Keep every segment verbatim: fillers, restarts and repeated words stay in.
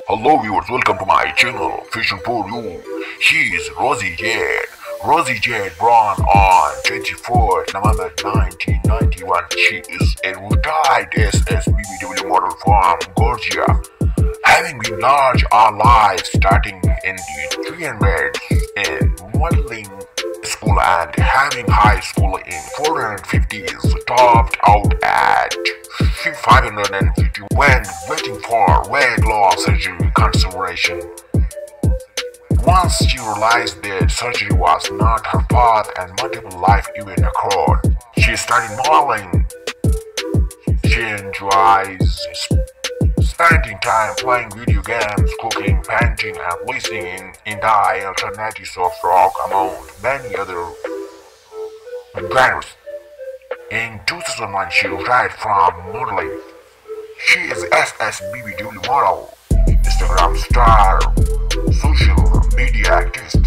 Hello viewers, welcome to my channel, Fashion for You. She is RosieJade. RosieJade born on twenty-fourth November nineteen ninety-one. She is a retired S S B B W model from Georgia, having been large our lives starting in the three hundreds in modeling school and having high school in four hundred fifties, topped out at five hundred fifty when waiting for weight loss surgery consideration. Once she realized that surgery was not her path and multiple life events occurred, she started modeling. She enjoys spending time playing video games, cooking, painting, and listening in indie alternative soft rock among many other genres. In two thousand one, she retired from modeling. She is S S B B W model, Instagram star, social media activist.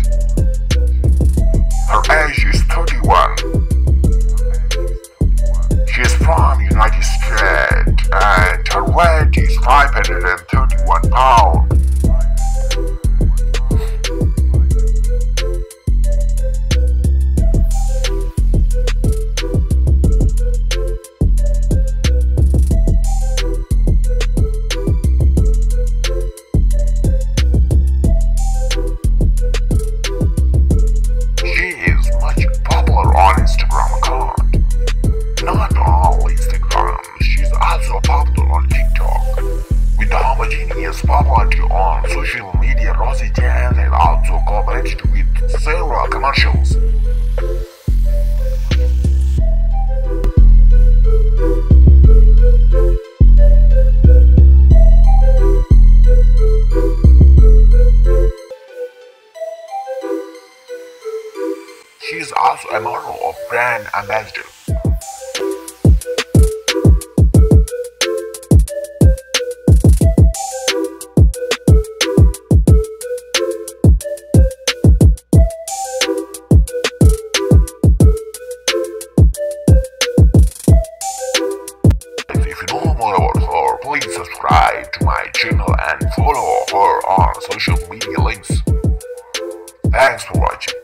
Her age is thirty-one. She is from United States and her weight is five hundred thirty-one pounds. Popularity on social media, RosieJade has also collaborated with several commercials. She is also a model of brand ambassador. If you know more about her, please subscribe to my channel and follow her on social media links. Thanks for watching.